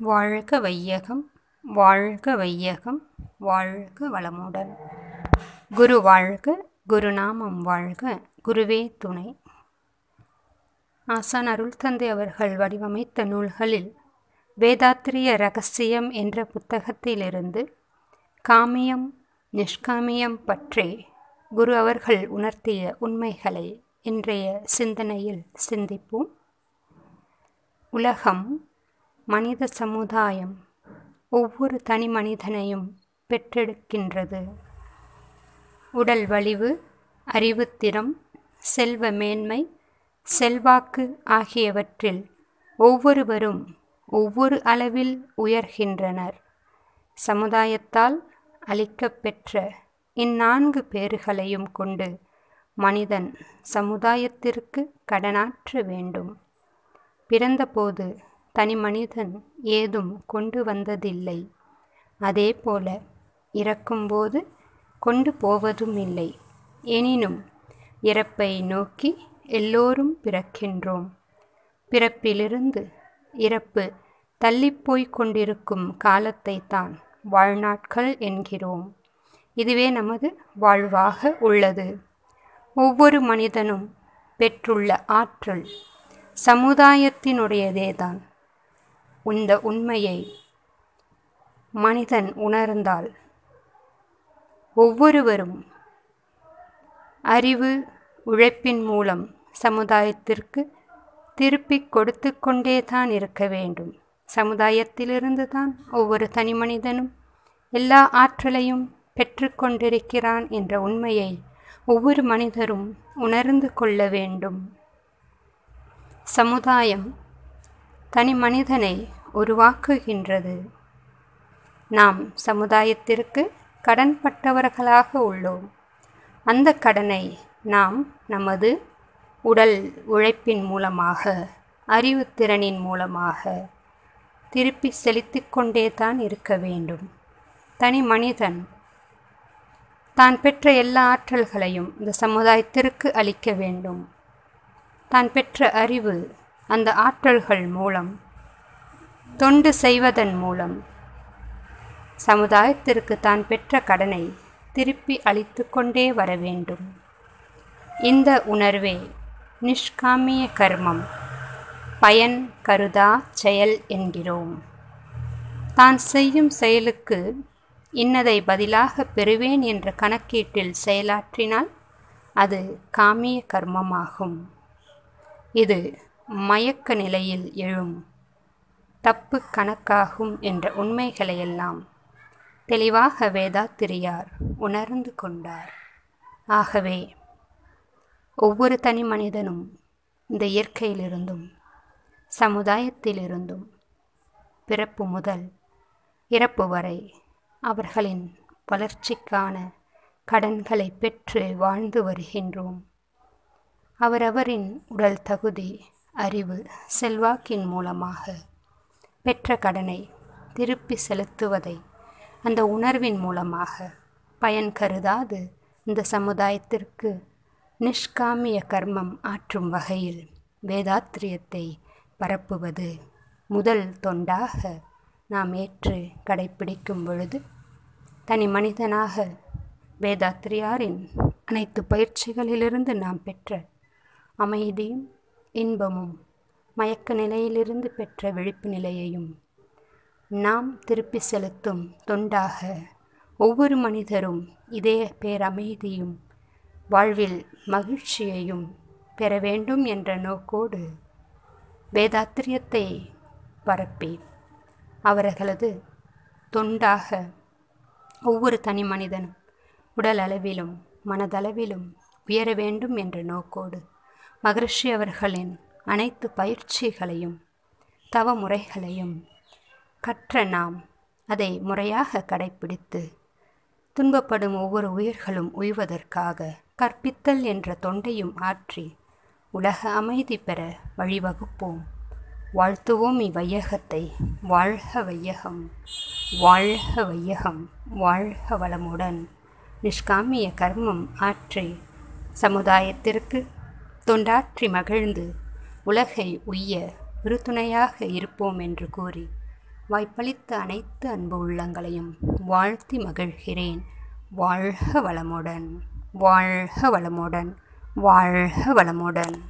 வாழ்க வையகம், வாழ்க வையகம், வாழ்க வளமுடன். குரு வாழ்க, குருநாமம் வாழ்க, குருவே துணை. ஆசான் அருள் தந்தை அவர்கள் வடிவமைத்த நூல்களில் வேதாத்திரிய இரகசியம் என்ற புத்தகத்திலிருந்து காமியம் நிஷ்காமியம் பற்றி குரு அவர்கள் உணர்த்திய உண்மைகளை இன்றைய சிந்தனையில் சிந்திப்போம். உலகம், மனித சமுதாயம் ஒவ்வொரு தனி மனிதனையும் பெற்றெடுக்கின்றது. உடல் வலிவு, அறிவுத்திறம், செல்வ மேன்மை, செல்வாக்கு ஆகியவற்றில் ஒவ்வொருவரும் ஒவ்வொரு அளவில் உயர்கின்றனர். சமுதாயத்தால் அளிக்கப்பெற்ற இந்நான்கு பேறுகளையும் கொண்டு மனிதன் சமுதாயத்திற்கு கடனாற்ற வேண்டும். பிறந்தபோது தனி மனிதன் ஏதும் கொண்டு வந்ததில்லை. அதேபோல இறக்கும்போது கொண்டு போவதும் இல்லை. எனினும் இறப்பை நோக்கி எல்லோரும் பிறக்கின்றோம். பிறப்பிலிருந்து இறப்பு தள்ளிப்போய்க் கொண்டிருக்கும் காலத்தை தான் வாழ்நாட்கள் என்கிறோம். இதுவே நமது வாழ்வாக உள்ளது. ஒவ்வொரு மனிதனும் பெற்றுள்ள ஆற்றல் சமுதாயத்தினுடையதேதான். இந்த உண்மையை மனிதன் உணர்ந்தால் ஒவ்வொருவரும் அறிவு உழைப்பின் மூலம் சமுதாயத்திற்கு திருப்பிக் கொடுத்து கொண்டேதான் இருக்க வேண்டும். சமுதாயத்திலிருந்து தான் ஒவ்வொரு தனி மனிதனும் எல்லா ஆற்றலையும் பெற்றுக்கொண்டிருக்கிறான் என்ற உண்மையை ஒவ்வொரு மனிதரும் உணர்ந்து கொள்ள வேண்டும். சமுதாயம் தனி மனிதனை உருவாக்குகின்றது. நாம் சமுதாயத்திற்கு கடன்பட்டவர்களாக உள்ளோம். அந்த கடனை நாம் நமது உடல் உழைப்பின் மூலமாக, அறிவுத்திறனின் மூலமாக திருப்பி செலுத்தி கொண்டே தான் இருக்க வேண்டும். தனி மனிதன் தான் பெற்ற எல்லா ஆற்றல்களையும் இந்த சமுதாயத்திற்கு அளிக்க வேண்டும். தான் பெற்ற அறிவு, அந்த ஆற்றல்கள் மூலம் தொண்டு செய்வதன் மூலம் சமுதாயத்திற்கு தான் பெற்ற கடனை திருப்பி அளித்து கொண்டே வர வேண்டும். இந்த உணர்வே நிஷ்காமிய கர்மம், பயன் கருதா செயல் என்கிறோம். தான் செய்யும் செயலுக்கு இன்னதை பதிலாக பெறுவேன் என்ற கணக்கீட்டில் செயலாற்றினால் அது காமிய கர்மமாகும். இது மயக்க நிலையில் எழும் தப்பு கணக்காகும் என்ற உண்மைகளையெல்லாம் தெளிவாக வேதாத்திரியார் உணர்ந்து கொண்டார். ஆகவே ஒவ்வொரு தனி மனிதனும் இந்த இயற்கையிலிருந்தும் சமுதாயத்திலிருந்தும் பிறப்பு முதல் இறப்பு வரை அவர்களின் வளர்ச்சிக்கான கடன்களை பெற்று வாழ்ந்து வருகின்றோம். அவரவரின் உடல் தகுதி, அறிவு, செல்வாக்கின் மூலமாக பெற்ற கடனை திருப்பி செலுத்துவதை அந்த உணர்வின் மூலமாக பயன் கருதாது இந்த சமுதாயத்திற்கு நிஷ்காமிய கர்மம் ஆற்றும் வகையில் வேதாத்திரியத்தை பரப்புவது முதல் தொண்டாக நாம் ஏற்று கடைப்பிடிக்கும் பொழுது தனி மனிதனாக வேதாத்திரியாரின் அனைத்து பயிற்சிகளிலிருந்து நாம் பெற்ற அமைதியும் இன்பமும், மயக்க நிலையிலிருந்து பெற்ற விழிப்பு நிலையையும் நாம் திருப்பி செலுத்தும் தொண்டாக ஒவ்வொரு மனிதரும் இதே பேரமைதியும் வாழ்வில் மகிழ்ச்சியையும் பெற வேண்டும் என்ற நோக்கோடு வேதாத்திரியத்தை பரப்பி அவர்களது தொண்டாக ஒவ்வொரு தனி மனிதனும் உடல் அளவிலும் மனதளவிலும் உயர வேண்டும் என்ற நோக்கோடு மகரிஷி அவர்களின் அனைத்து பயிற்சிகளையும் தவ முறைகளையும் கற்ற நாம் அதை முறையாக கடைப்பிடித்து துன்பப்படும் ஒவ்வொரு உயிர்களும் உய்வதற்காக கற்பித்தல் என்ற தொண்டையும் ஆற்றி உலக அமைதி பெற வழிவகுப்போம். வாழ்த்துவோம் இவ்வையகத்தை. வாழ்க வையகம், வாழ்க வையகம், வாழ்க வளமுடன். நிஷ்காமிய கர்மம் ஆற்றி சமுதாயத்திற்கு தொண்டாற்றி மகிழ்ந்து உலகை உய்ய உறுதுணையாக இருப்போம் என்று கூறி வாய்ப்பளித்த அனைத்து அன்பு உள்ளங்களையும் வாழ்த்தி மகிழ்கிறேன். வாழ்க வளமுடன், வாழ்க வளமுடன், வாழ்க வளமுடன்.